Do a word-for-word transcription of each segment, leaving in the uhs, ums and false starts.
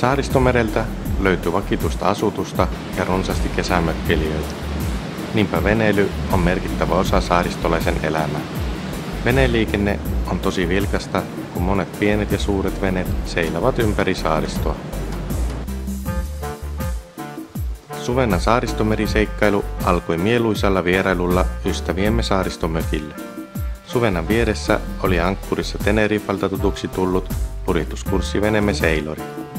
Saaristomereltä löytyy vakituista asutusta ja runsaasti kesämökkelijöitä. Niinpä veneily on merkittävä osa saaristolaisen elämää. Veneliikenne on tosi vilkasta, kun monet pienet ja suuret veneet seilavat ympäri saaristoa. Suvennan saaristomeri-seikkailu alkoi mieluisalla vierailulla ystäviemme saaristomökille. Suvennan vieressä oli ankkurissa Tenerifalta tutuksi tullut purjehduskurssiveneemme Seilori.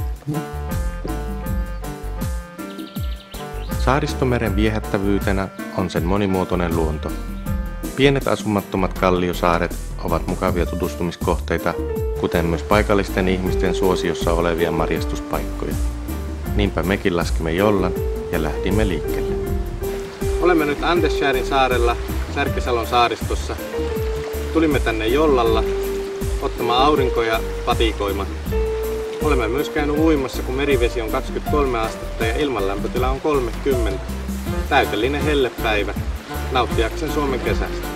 Saaristomeren viehättävyytenä on sen monimuotoinen luonto. Pienet asumattomat kalliosaaret ovat mukavia tutustumiskohteita, kuten myös paikallisten ihmisten suosiossa olevia marjastuspaikkoja. Niinpä mekin laskimme jollan ja lähdimme liikkeelle. Olemme nyt Andersjärin saarella Särkisalon saaristossa. Tulimme tänne jollalla ottamaan aurinkoja patikoimaan. Olemme myös käynyt uimassa, kun merivesi on kaksikymmentäkolme astetta ja ilmanlämpötila on kolmekymmentä. Täydellinen hellepäivä, nauttiakseen Suomen kesästä.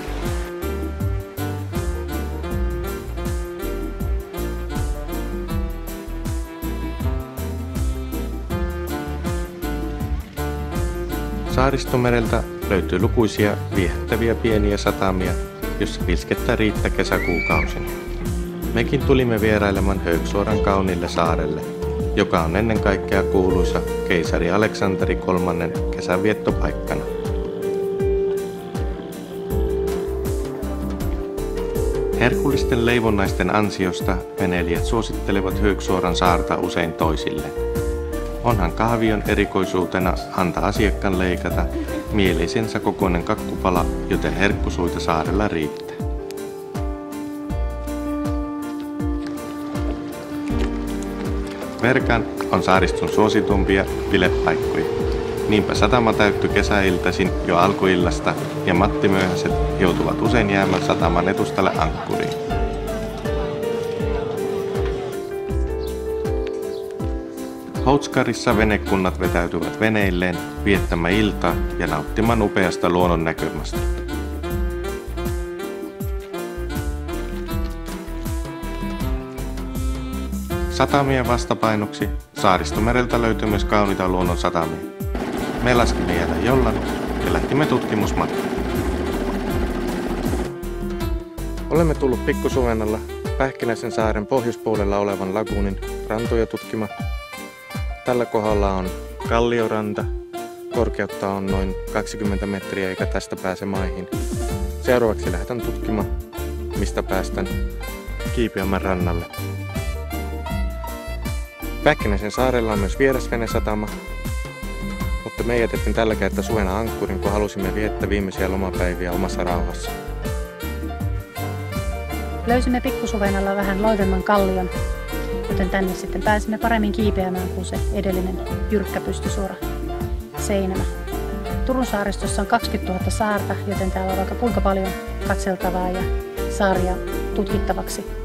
Saaristomereltä löytyy lukuisia viehättäviä pieniä satamia, jossa pilskettä riittää kesäkuukausina. Mekin tulimme vierailemaan Högsuoran kauniille saarelle, joka on ennen kaikkea kuuluisa keisari Aleksanteri kolmannen kesänviettopaikkana. Herkullisten leivonnaisten ansiosta veneilijät suosittelevat Högsuoran saarta usein toisilleen. Onhan kahvion erikoisuutena antaa asiakkaan leikata mielisensä kokoinen kakkupala, joten herkkusuita saarella riittää. Verkan on saariston suositumpia bilepaikkoja. Niinpä satama täyttyi kesäiltaisin jo alkuillasta ja mattimyöhäiset joutuvat usein jäämään sataman etustalle ankkuriin. Houtskarissa venekunnat vetäytyvät veneilleen viettämään iltaa ja nauttimaan upeasta luonnon näkymästä. Satamien vastapainoksi Saaristomereltä löytyy myös kauniita luonnon satamia. Me laskimme jäädä jollan ja lähtimme tutkimusmatkaan. Olemme tullut Pikkusuvennalla Pähkinäisen saaren pohjoispuolella olevan laguunin rantoja tutkimaan. Tällä kohdalla on kallioranta. Korkeutta on noin kaksikymmentä metriä eikä tästä pääse maihin. Seuraavaksi lähdetään tutkimaan, mistä päästään Kiipiämän rannalle. Pähkinäisen saarella on myös vierasvenesatama, mutta me jätettiin tällä kertaa suvena ankkurin, kun halusimme viettää viimeisiä lomapäiviä omassa rauhassa. Löysimme Pikkusuvennalla vähän loivemman kallion, joten tänne sitten pääsimme paremmin kiipeämään kuin se edellinen jyrkkä pystysuora seinämä. Turun saaristossa on kaksikymmentätuhatta saarta, joten täällä on vaikka kuinka paljon katseltavaa ja saaria tutkittavaksi.